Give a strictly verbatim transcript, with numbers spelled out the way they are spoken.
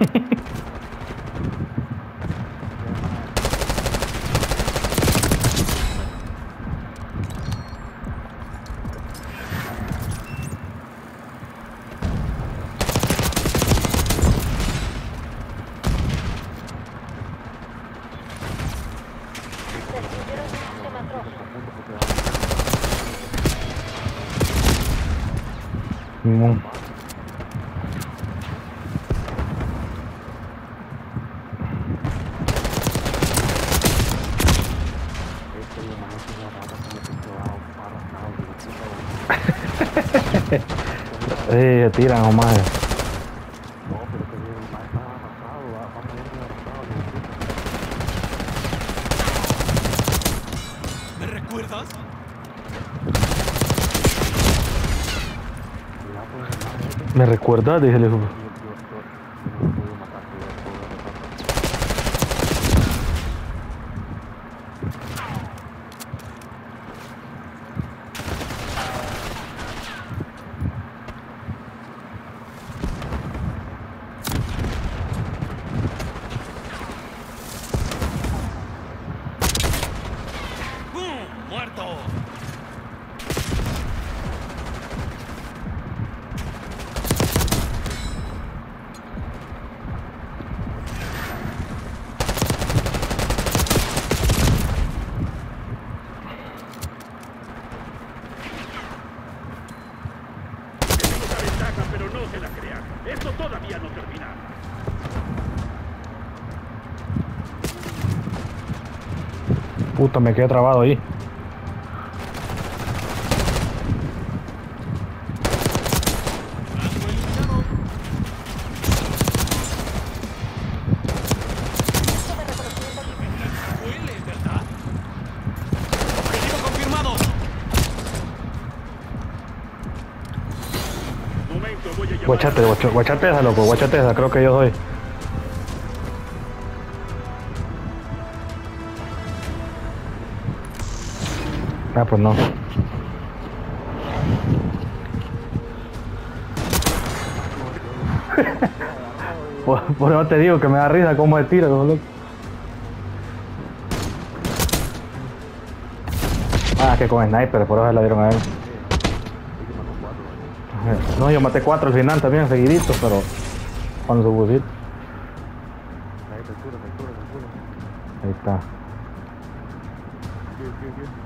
No. Sí, se tiran o más. ¿Me recuerdas? ¿Me recuerdas? Dije el hijo. ¡Bum! ¡Muerto! Pero no se la crean. Esto todavía no termina. Puta, me quedé trabado ahí. Huele, ¿verdad? Objetivo confirmado. Momento, voy a llamar. Guachate, guacha- guachate esa, loco, guachate esa, creo que yo soy. Ah, pues no. por, por eso te digo que me da risa cómo se tira, loco. Ah, que con sniper, por eso se la dieron a él. No, yo maté cuatro al final también, seguiditos, pero con su fusil. Ahí está.